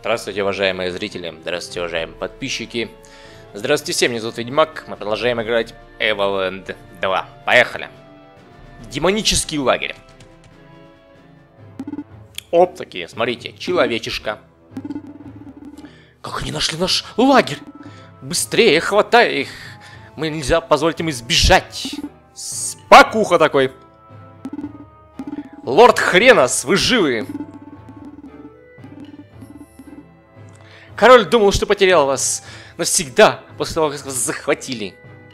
Здравствуйте, уважаемые зрители, здравствуйте, уважаемые подписчики. Здравствуйте всем, меня зовут Ведьмак, мы продолжаем играть Evoland 2. Поехали. Демонический лагерь. Оп, такие, смотрите, человечишка. Как они нашли наш лагерь? Быстрее, хватай их. Мы нельзя позволить им избежать. Спокуха такой. Лорд Хренос, вы живы? Король думал, что потерял вас навсегда, после того, как вас захватили.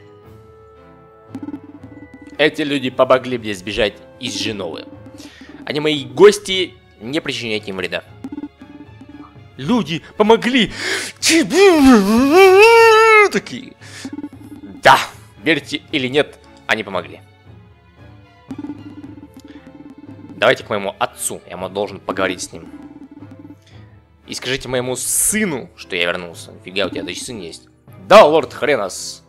Эти люди помогли мне сбежать из Женовы. Они мои гости, не причиняйте им вреда. Люди помогли тебе! Такие. Да, верьте или нет, они помогли. Давайте к моему отцу, я должен поговорить с ним. И скажите моему сыну, что я вернулся. Нифига, у тебя даже сын есть. Да, лорд Хренос.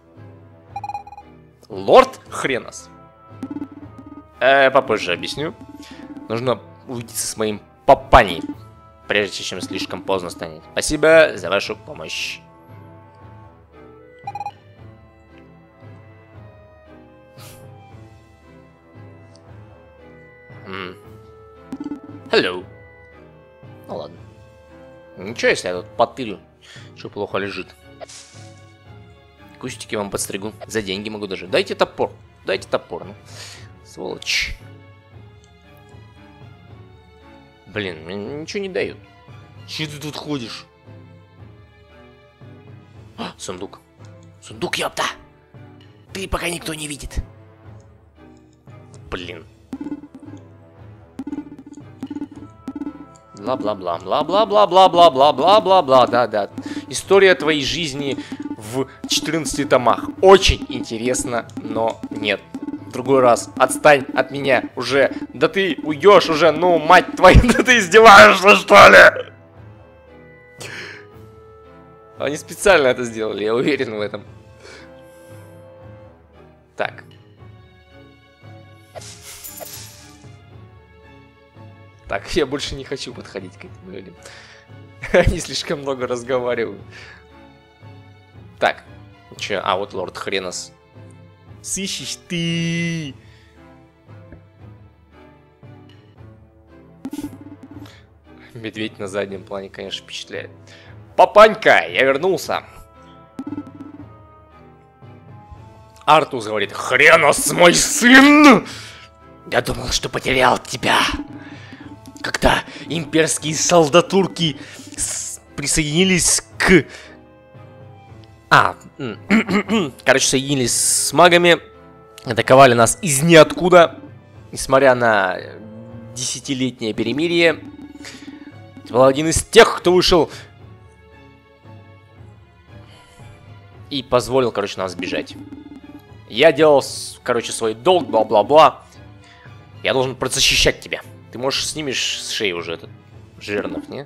Лорд Хренос. Попозже объясню. Нужно увидеться с моим папаней, прежде чем слишком поздно станет. Спасибо за вашу помощь. Hello. Ну ладно. Ничего, если я тут потырю, что плохо лежит. Кустики вам подстригу. За деньги могу даже. Дайте топор. Дайте топор. Ну. Сволочь. Блин, мне ничего не дают. Че ты тут ходишь? А, сундук. Сундук, ёпта! Ты пока никто не видит. Блин. Бла-бла-бла, бла-бла-бла-бла-бла-бла-бла-бла-бла, да-да. История твоей жизни в 14 томах. Очень интересно, но нет. В другой раз. Отстань от меня уже. Да ты уйдешь уже, ну, мать твою, да ты издеваешься, что ли? Они специально это сделали, я уверен в этом. Так. Так, я больше не хочу подходить к этим людям. Они слишком много разговаривают. Так. Че? А, вот лорд Хренос. Сыщешь ты! Медведь на заднем плане, конечно, впечатляет. Папанька, я вернулся. Артус говорит: Хренос, мой сын! Я думал, что потерял тебя. Когда имперские солдатурки присоединились к... короче, соединились с магами, атаковали нас из ниоткуда, несмотря на десятилетнее перемирие. Это был один из тех, кто вышел и позволил, короче, нам сбежать. Я делал, короче, свой долг, бла-бла-бла. Я должен защищать тебя. Ты, можешь, снимешь с шеи уже этот жирнов, не?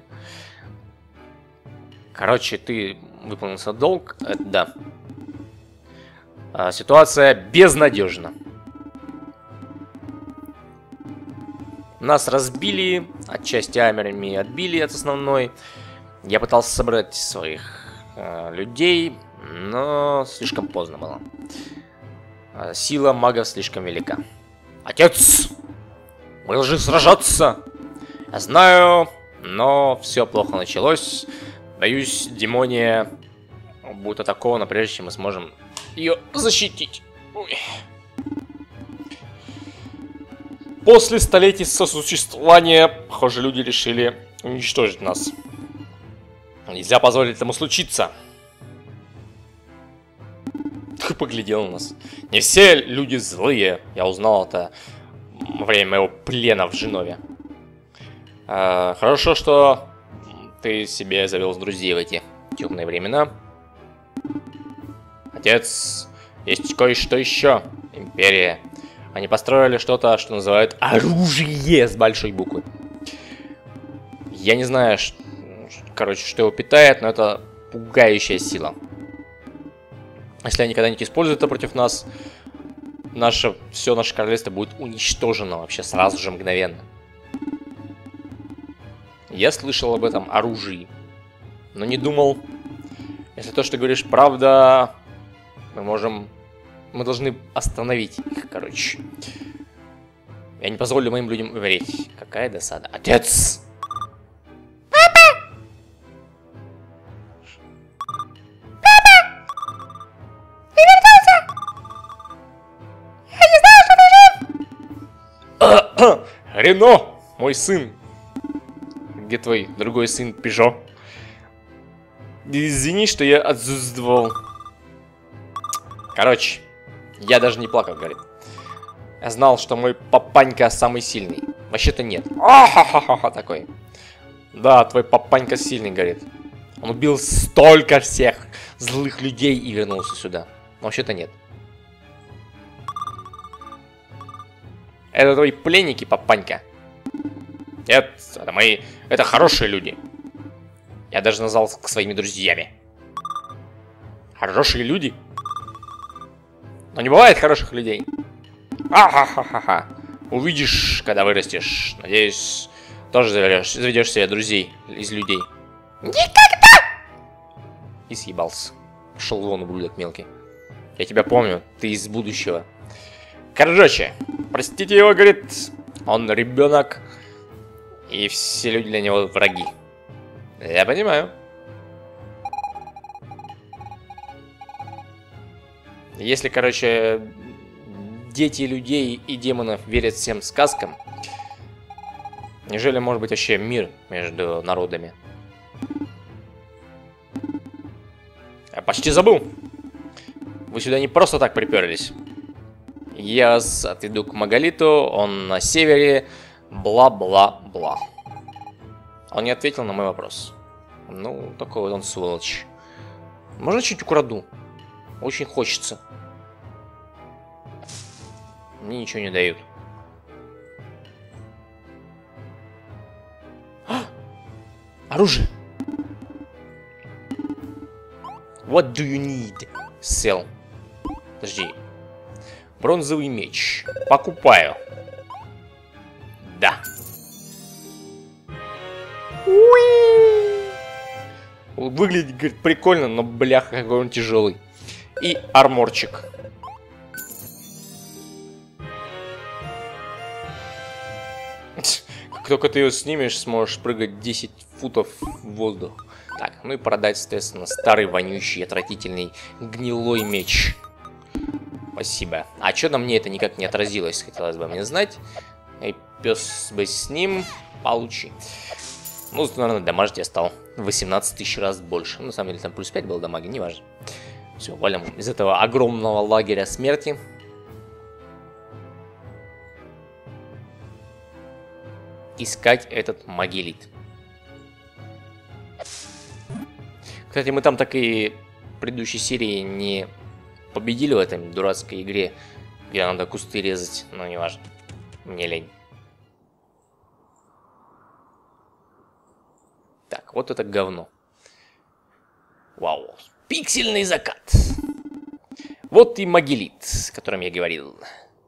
Короче, ты выполнил свой долг. Это да. Ситуация безнадежна. Нас разбили, отчасти армиями отбили от основной. Я пытался собрать своих людей, но слишком поздно было. Сила магов слишком велика. Отец! Мы должны сражаться. Я знаю, но все плохо началось. Боюсь, демония будет атакована, прежде чем мы сможем ее защитить. Ой. После столетий сосуществования, похоже, люди решили уничтожить нас. Нельзя позволить этому случиться. Ты поглядел на нас. Не все люди злые. Я узнал это во время моего плена в Женове. Хорошо, что ты себе завел друзей в эти темные времена. Отец, есть кое-что еще. Империя. Они построили что-то, что называют оружие с большой буквы. Я не знаю, короче, что его питает, но это пугающая сила. Если они когда-нибудь используют это против нас, все наше королевство будет уничтожено вообще сразу же, мгновенно. Я слышал об этом оружии. Но не думал, если то, что говоришь, правда, мы должны остановить их, короче. Я не позволю моим людям умереть. Какая досада. Отец! Рено, мой сын. Где твой другой сын Пежо? Извини, что я отсутствовал. Короче, я даже не плакал, говорит. Я знал, что мой папанька самый сильный. Вообще-то нет. Ахахаха такой. Да, твой папанька сильный, говорит. Он убил столько всех злых людей и вернулся сюда. Но вообще-то нет. Это твои пленники, папанька? Нет, это мои... Это хорошие люди. Я даже назвал их своими друзьями. Хорошие люди? Но не бывает хороших людей. Ахахахаха. Увидишь, когда вырастешь. Надеюсь, тоже заведешь себе друзей из людей. Никогда! И съебался. Пошел вон, ублюдок мелкий. Я тебя помню, ты из будущего. Короче, простите его, говорит, он ребенок, и все люди для него враги. Я понимаю. Если, короче, дети людей и демонов верят всем сказкам, неужели может быть вообще мир между народами? Я почти забыл. Вы сюда не просто так приперлись. Я вас отведу к Магалиту, он на севере, бла-бла-бла. Он не ответил на мой вопрос. Ну, такой вот он сволочь. Можно чуть украду? Очень хочется. Мне ничего не дают. Оружие! What do you need? Sell. Подожди. Бронзовый меч. Покупаю. Да. Выглядит, говорит, прикольно, но бляха, какой он тяжелый. И арморчик. Как только ты ее снимешь, сможешь прыгать 10 футов в воздух. Так, ну и продать, соответственно, старый, вонючий, отвратительный, гнилой меч. Спасибо. А что на мне это никак не отразилось, хотелось бы мне знать. И пес бы с ним. Получи. Ну, наверное, дамаг я стал 18 тысяч раз больше. Ну, на самом деле, там плюс 5 было дамага, неважно. Все, валим из этого огромного лагеря смерти. Искать этот Магелит. Кстати, мы там так и в предыдущей серии не победили в этой дурацкой игре, где надо кусты резать, но не важно. Мне лень. Так, вот это говно. Вау. Пиксельный закат. Вот и Магелит, о котором я говорил.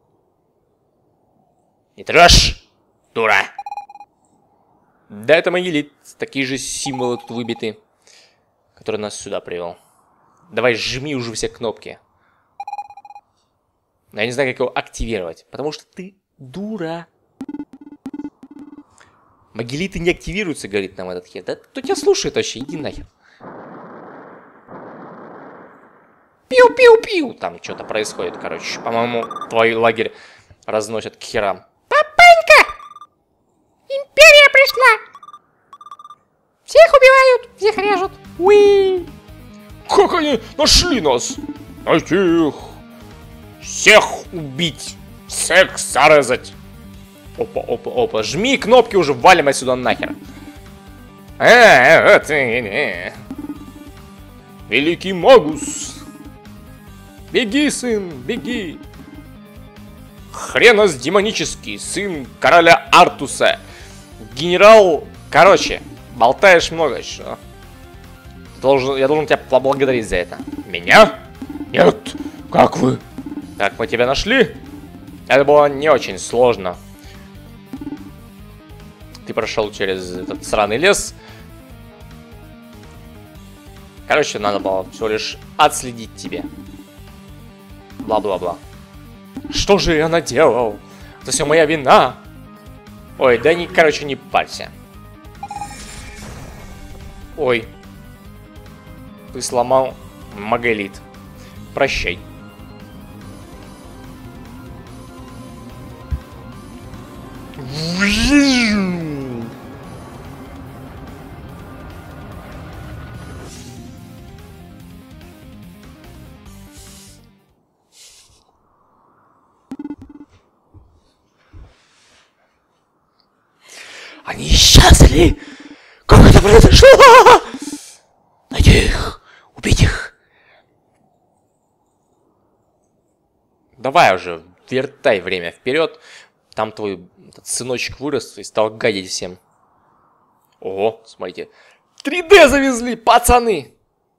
Не трожь, дура. Да, это Магелит. Такие же символы тут выбиты, который нас сюда привел. Давай, жми уже все кнопки. Я не знаю, как его активировать, потому что ты дура. Магелиты не активируются, говорит нам этот хер. Да кто тебя слушает вообще? Иди нахер. Пиу-пиу-пиу. Там что-то происходит, короче. По-моему, твой лагерь разносят к херам. Папанька! Империя пришла! Всех убивают, всех режут. Уи! Как они нашли нас? Найти их. Всех убить. Всех зарезать. Опа, опа, опа. Жми кнопки уже, валим отсюда нахер. Великий Магус. Беги, сын, беги. Хренос демонический, сын Короля Артуса. Генерал... Короче, болтаешь много еще. Я должен тебя поблагодарить за это. Меня? Нет. Как вы? Так, мы тебя нашли? Это было не очень сложно. Ты прошел через этот сраный лес. Короче, надо было всего лишь отследить тебе. Бла-бла-бла. Что же я наделал? Это все моя вина. Ой, да не, короче, не парься. Ой. Ты сломал Маголит. Прощай. Они исчезли! Как это произошло? Найди их! Убить их! Давай уже, вертай время вперед. Там твой этот сыночек вырос и стал гадить всем. Ого, смотрите. 3D завезли, пацаны!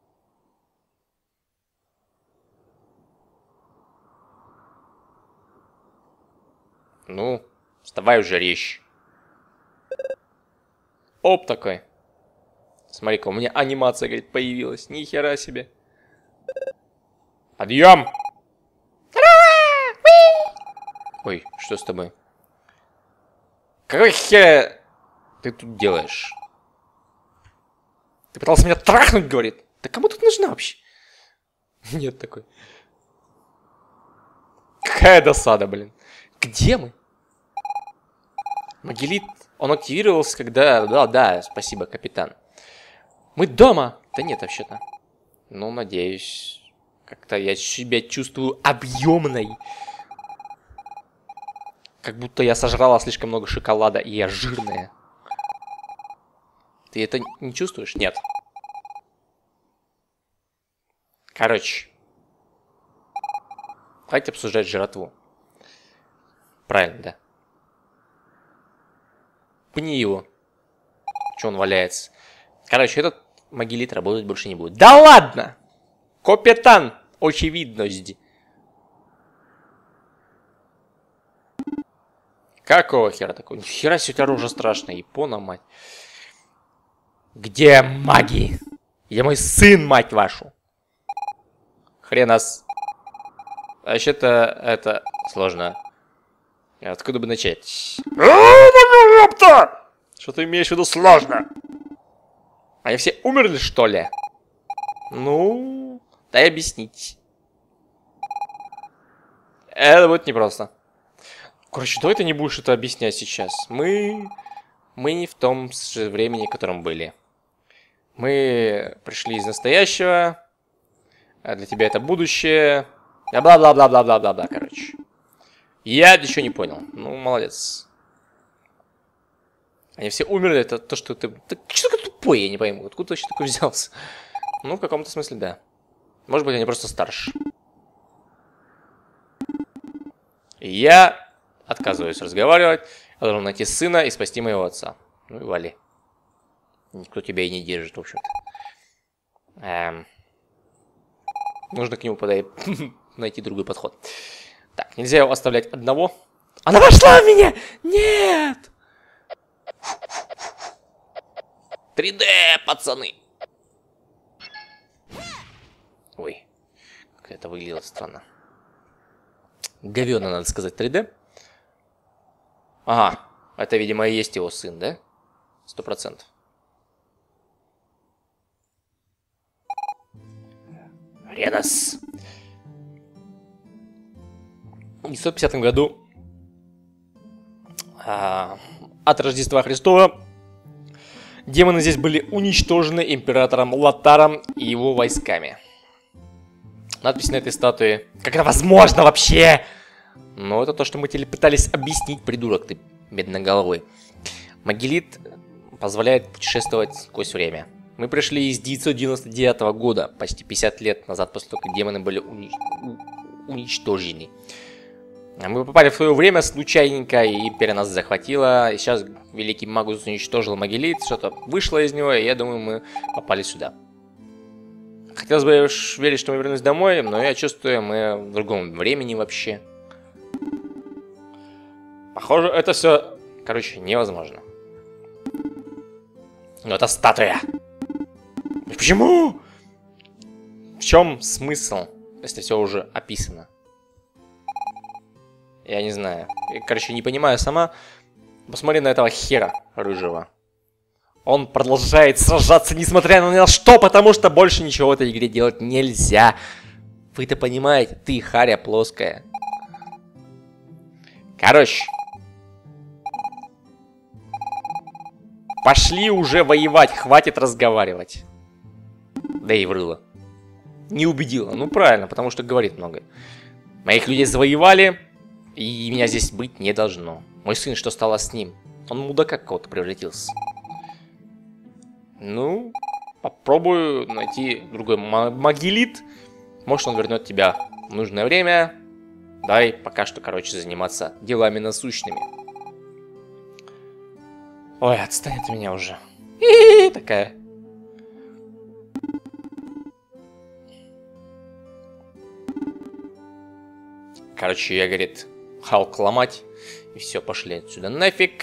Ну, вставай уже, речь. Оп, такой. Смотри-ка, у меня анимация, говорит, появилась. Ни хера себе. Подъем! Ой, что с тобой? Какой хер ты тут делаешь? Ты пытался меня трахнуть, говорит? Да кому тут нужна вообще? Нет такой. Какая досада, блин. Где мы? Маголит, он активировался, когда... Да, спасибо, капитан. Мы дома! Да нет, вообще-то. Ну, надеюсь. Как-то я себя чувствую объемной. Как будто я сожрала слишком много шоколада, и я жирная. Ты это не чувствуешь? Нет. Короче. Давайте обсуждать жратву. Правильно, да. Пни его. Че он валяется? Короче, этот Маголит работать больше не будет. Да ладно! Капитан! Очевидность. Какого хера такого? Нихера себе у тебя рожа страшная, Япона, мать. Где маги? Где мой сын, мать вашу? Хренас. Вообще-то это сложно. Откуда бы начать? Что ты имеешь в виду сложно? Они все умерли, что ли? Ну, дай объяснить. Это будет непросто. Короче, давай ты не будешь это объяснять сейчас. Мы не в том же времени, в котором были. Мы пришли из настоящего. А для тебя это будущее. Бла-бла-бла-бла-бла-бла-бла, короче. Я еще не понял. Ну, молодец. Они все умерли, это то, что ты... Ты что такое тупой, я не пойму. Откуда ты вообще такой взялся? Ну, в каком-то смысле, да. Может быть, они просто старше. Я отказываюсь разговаривать. Я должен найти сына и спасти моего отца. Ну и вали. Никто тебя и не держит, в общем-то. Нужно к нему найти другой подход. Так, нельзя его оставлять одного. Она вошла в меня! Нет! 3D, пацаны! Ой, как это выглядело странно. Говёно, надо сказать, 3D. Ага, это, видимо, и есть его сын, да? 100%. Ренос. В 950 году от Рождества Христова демоны здесь были уничтожены императором Лотаром и его войсками. Надпись на этой статуе. Как это возможно вообще? Ну, это то, что мы тебе пытались объяснить, придурок ты, медноголовый. Маголит позволяет путешествовать сквозь время. Мы пришли из 999 года, почти 50 лет назад, после того, как демоны были уничтожены. Мы попали в свое время случайненько, и империя нас захватила. И сейчас великий Магус уничтожил Маголит, что-то вышло из него, и я думаю, мы попали сюда. Хотелось бы верить, что мы вернулись домой, но я чувствую, мы в другом времени вообще. Похоже, это все, короче, невозможно. Но это статуя. Почему? чем смысл, если все уже описано? Я не знаю. Я, короче, не понимаю сама. Посмотри на этого хера рыжего. Он продолжает сражаться, несмотря ни на что, потому что больше ничего в этой игре делать нельзя. Вы это понимаете? Ты харя плоская. Короче. Пошли уже воевать, хватит разговаривать. Да и врыла. Не убедила. Ну правильно, потому что говорит много. Моих людей завоевали, и меня здесь быть не должно. Мой сын, что стало с ним? Он мудака какого-то превратился. Ну, попробую найти другой могилит. Может, он вернет тебя в нужное время. Дай пока что, короче, заниматься делами насущными. Ой, отстань от меня уже. Такая. Короче, я, говорит, Халк ломать. И все, пошли отсюда нафиг.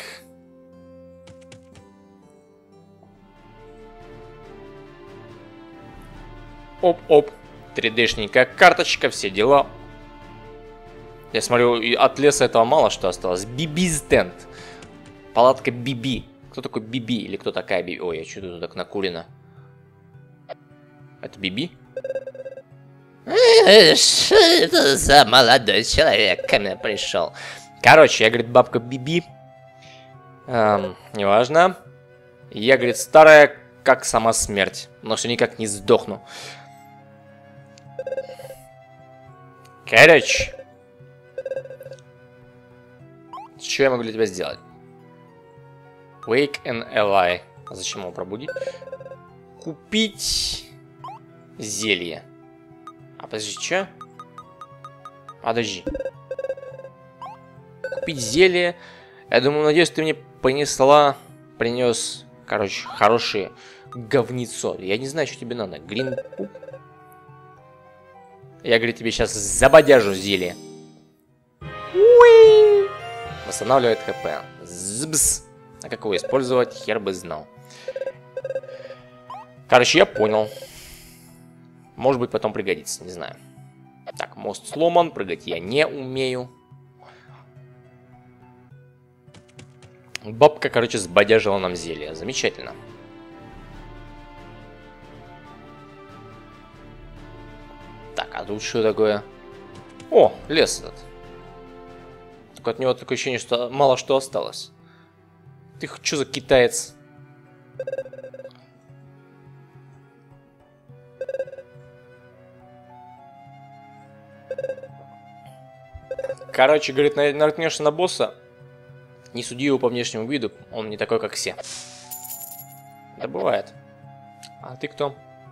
Оп-оп. 3D-шненькая карточка, все дела. Я смотрю, от леса этого мало что осталось. Биби-стенд. Палатка Биби. Кто такой Биби? Или кто такая Биби? Ой, я что-то тут так накурено. Это Биби? Что это за молодой человек ко мне пришел? Короче, я, говорит, бабка Биби. Неважно. Я, говорит, старая, как сама смерть. Но все никак не сдохну. Короче. Что я могу для тебя сделать? Wake an ally. А зачем его пробудить? Купить зелье. А подожди, что? Подожди. Купить зелье. Я думаю, надеюсь, ты мне принес, короче, хорошее говнецо. Я не знаю, что тебе надо. Грин. Я, говорю, тебе сейчас забодяжу зелье. Уи! Восстанавливает хп. Збс. А как его использовать, хер бы знал. Короче, я понял. Может быть, потом пригодится, не знаю. Так, мост сломан, прыгать я не умею. Бабка, короче, сбодяжила нам зелье. Замечательно. Так, а тут что такое? О, лес этот. Только от него такое ощущение, что мало что осталось. Ты что за китаец? Короче, говорит, наткнешься на босса, не суди его по внешнему виду, он не такой, как все. Да бывает. А ты кто?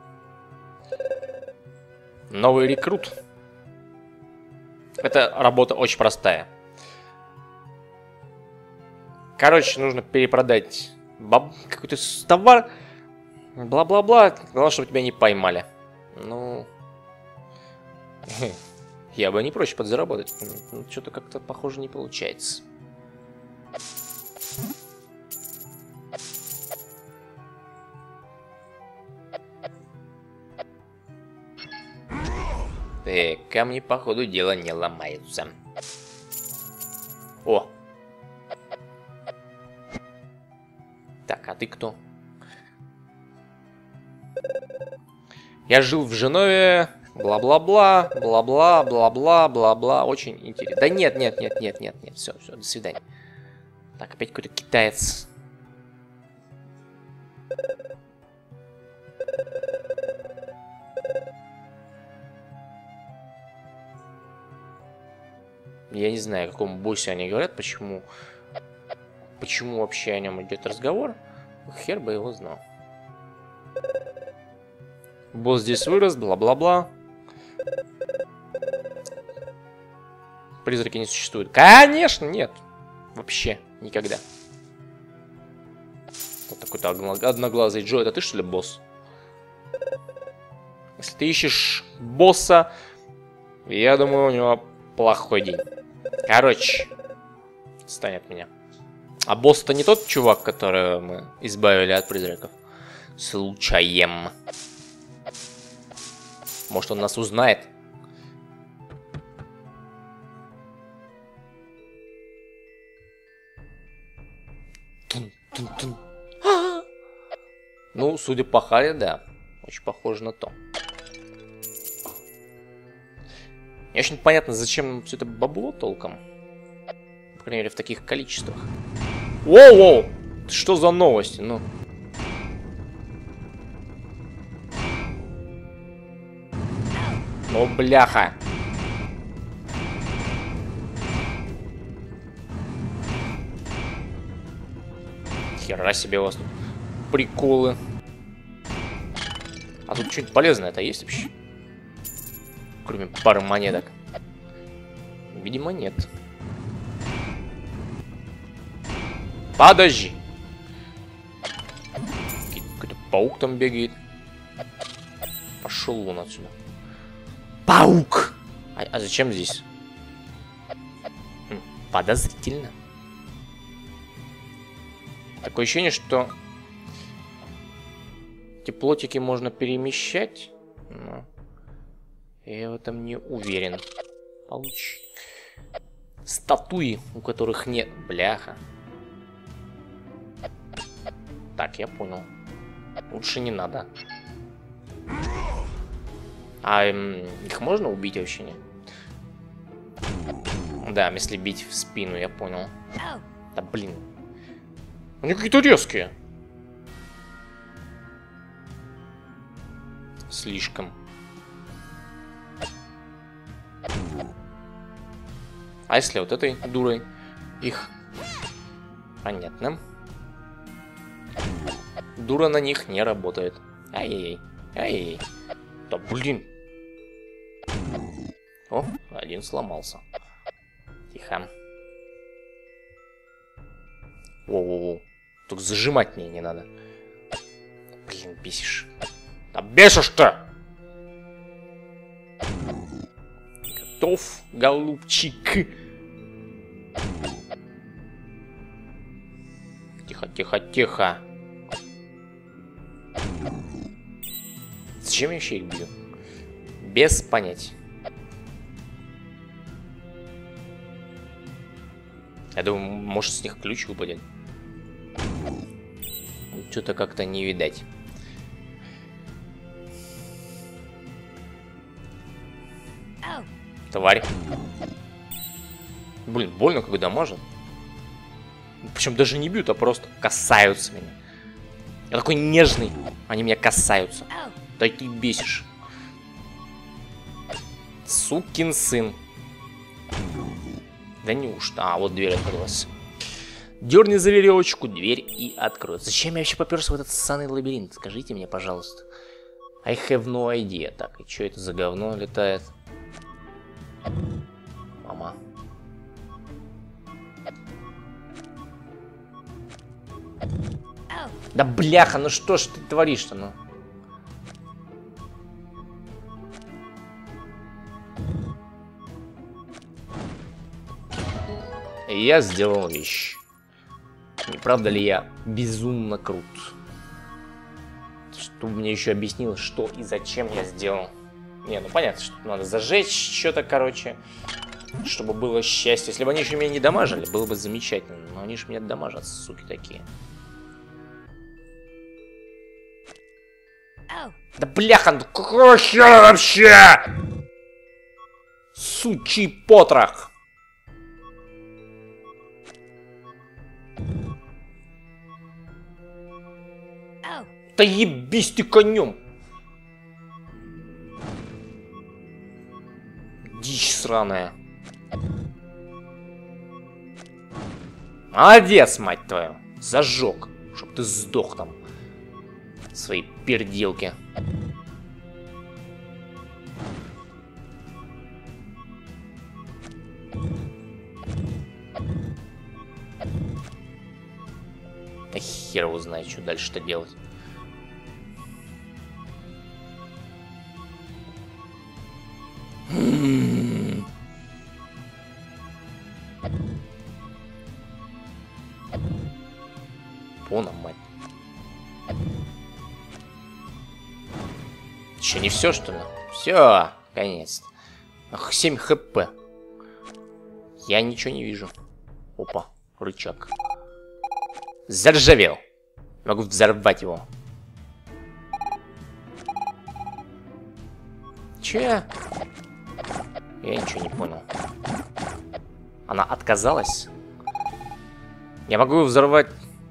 Новый рекрут. Это работа очень простая. Короче, нужно перепродать какой-то товар. Бла-бла-бла. Главное, чтобы тебя не поймали. Ну... Я бы не прочь подзаработать. Но что-то как-то, похоже, не получается. Камни, по ходу дела, не ломаются. О! Так, а ты кто? Я жил в Женове. Бла-бла-бла, бла-бла, бла-бла, бла-бла. Очень интересно. Да нет, нет, нет, нет, нет, нет. Все, все, до свидания. Так, опять какой-то китаец. Я не знаю, о каком боссе они говорят, почему вообще о нем идет разговор. Хер бы его знал. Босс здесь вырос, бла-бла-бла. Призраки не существуют. Конечно, нет. Вообще, никогда. Вот такой-то одноглазый Джо. Это ты, что ли, босс? Если ты ищешь босса, я думаю, у него плохой день. Короче, отстань от меня. А босс-то не тот чувак, которого мы избавили от призраков? Случаем. Может, он нас узнает. Тун-тун-тун. Ну, судя по Харе, да. Очень похоже на то. Не очень понятно, зачем нам все это бабло толком. По крайней мере, в таких количествах. Воу-воу! Что за новости? Ну. Ну, бляха. Хера себе у вас тут приколы. А тут что-нибудь полезное-то есть вообще? Кроме пары монеток. Видимо, нет. Подожди. Какой-то паук там бегает. Пошел вон отсюда. Паук! А зачем здесь? Подозрительно. Такое ощущение, что эти плотики можно перемещать. Но я в этом не уверен. Получи. Статуи, у которых нет. Бляха. Так, я понял. Лучше не надо. А их можно убить вообще, нет? Да, если бить в спину, я понял. Да блин. Они какие-то резкие. Слишком. А если вот этой дурой их... Понятно. Дура на них не работает. Ай-яй-яй. Ай-яй-яй. Да блин. О, один сломался. Тихо. Воу-воу-воу. Только зажимать мне не надо. Блин, бесишь. Да бесишь-то! Готов, голубчик. Тихо, тихо, тихо. Зачем я вообще их бью? Без понятия. Я думаю, может с них ключ выпадет. Что-то как-то не видать. Тварь. Блин, больно, как дамажит. Причем даже не бьют, а просто касаются меня. Я такой нежный. Они меня касаются. Да ты бесишь. Сукин сын. Да неужто? А, вот дверь открылась. Дерни за веревочку, дверь и откроется. Зачем я вообще поперся в этот ссаный лабиринт? Скажите мне, пожалуйста. I have no idea. Так, и что это за говно летает? Мама. Да бляха, ну что ж ты творишь-то, ну? Я сделал вещь. Не правда ли я безумно крут? Чтобы мне еще объяснил, что и зачем я сделал. Не, ну понятно, что надо зажечь что-то, короче. Чтобы было счастье. Если бы они еще меня не дамажили, было бы замечательно. Но они же меня дамажат, суки такие. Да бляха, ну какого хера вообще? Сучий потрох. Да ебись ты конем. Дичь сраная. Молодец, мать твою. Зажег, чтоб ты сдох там. Свои перделки. Да хер его знает, что дальше-то делать. Пона, мать. Еще не все, что ли? Все, конец. Ах, 7 хп. Я ничего не вижу. Опа, рычаг. Заржавел. Могу взорвать его. Че? Я ничего не понял. Она отказалась? Я могу его взорвать.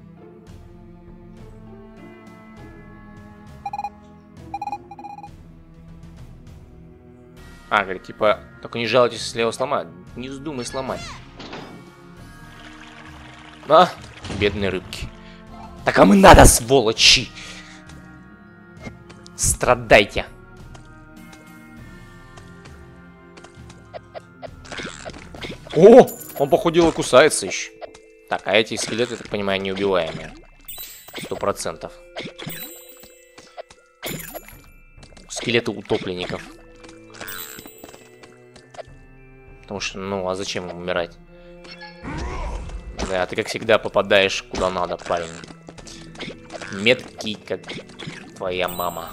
А, говорит, типа, только не жалуйтесь, если я его сломаю. Не вздумай сломать. А, бедные рыбки. Так вам и надо, сволочи! Страдайте. О, он похудел и кусается еще. Так, а эти скелеты, я так понимаю, неубиваемые. 100%. Скелеты утопленников. Потому что, ну, а зачем им умирать? Да, ты, как всегда, попадаешь куда надо, парень. Меткий, как твоя мама.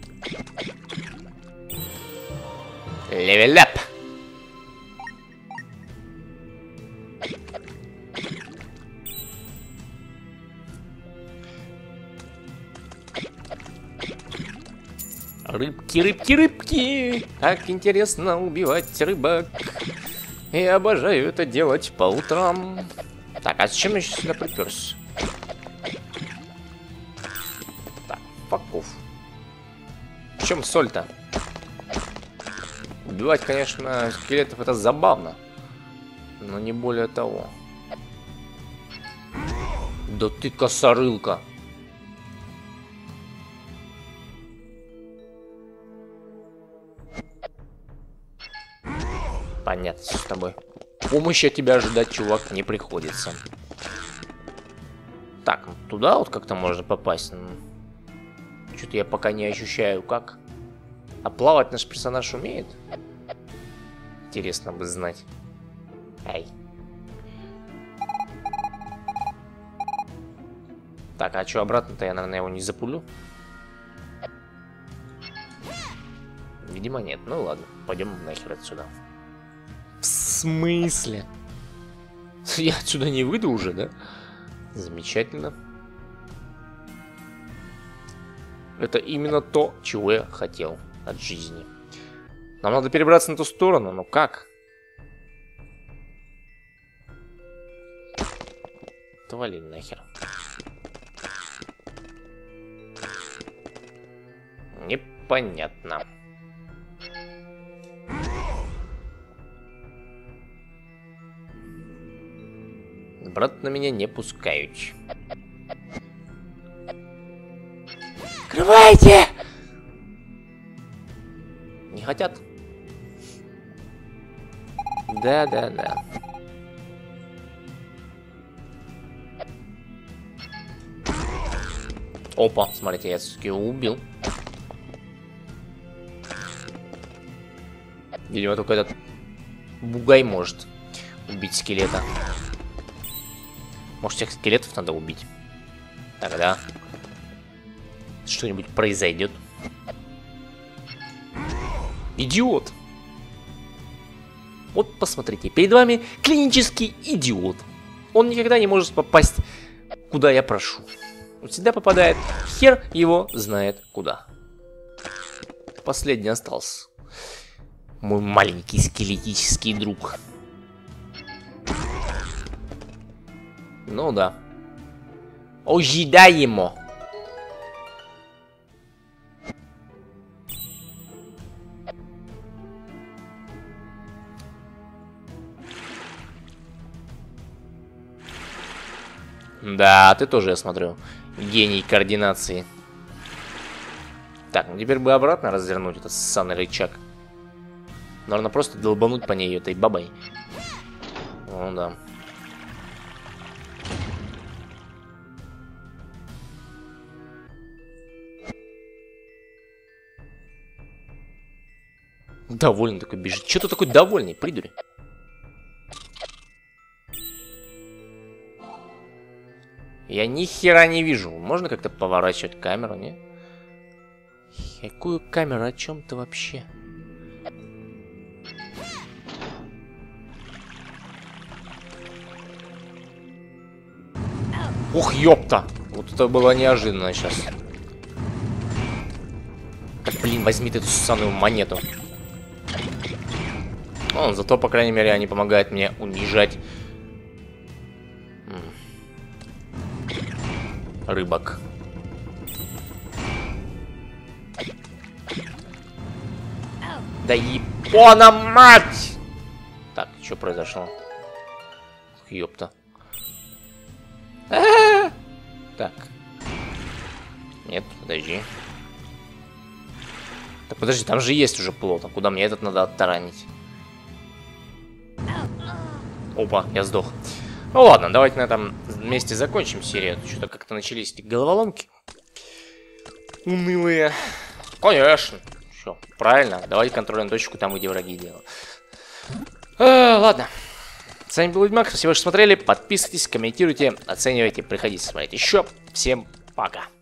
Левелап! Рыбки, рыбки, рыбки! Как интересно убивать рыбок. Я обожаю это делать по утрам. Так, а зачем я сейчас сюда приперся? Так, факов. В чем соль-то? Убивать, конечно, скелетов это забавно. Но не более того. Да ты косорылка. Понятно с тобой. Помощи от тебя ожидать, чувак, не приходится. Так, туда вот как-то можно попасть. Что-то я пока не ощущаю, как. А плавать наш персонаж умеет? Интересно бы знать. Ай. Так, а что обратно-то? Я, наверное, его не запулю. Видимо, нет. Ну ладно, пойдем нахер отсюда. В смысле? Я отсюда не выйду уже, да? Замечательно. Это именно то, чего я хотел от жизни. Нам надо перебраться на ту сторону, но как? Твали нахер. Непонятно. Брат на меня не пускают. Открывайте! Не хотят? Да. Опа, смотрите, я все-таки его убил. Видимо, только этот бугай может убить скелета. Может, всех скелетов надо убить? Тогда что-нибудь произойдет. Идиот! Вот посмотрите, перед вами клинический идиот. Он никогда не может попасть, куда я прошу. Он всегда попадает, хер его знает куда. Последний остался. Мой маленький скелетический друг. Ну да. Ожидаемо. Да, ты тоже, я смотрю, гений координации. Так, ну теперь бы обратно развернуть этот ссаный рычаг. Нужно просто долбануть по ней этой бабой. Ну да. Довольный такой бежит. Че ты такой довольный, придурь? Я ни хера не вижу. Можно как-то поворачивать камеру, не? Какую камеру? О чем ты вообще? Ух, ёпта! Вот это было неожиданно сейчас. Так, блин, возьми ты эту самую монету. Ну, зато, по крайней мере, они помогают мне унижать рыбок. Да ебана мать! Так, что произошло? Ёпта. Так. Нет, подожди. Так, подожди, там же есть уже плот. А куда мне этот надо оттаранить? Опа, я сдох. Ну ладно, давайте на этом месте закончим серию. Что-то как-то начались эти головоломки. Унылые. Конечно. Все, правильно. Давайте контрольную точку там, где враги делают. Ладно. С вами был Ведьмак. Спасибо, что смотрели. Подписывайтесь, комментируйте, оценивайте. Приходите смотреть еще. Всем пока.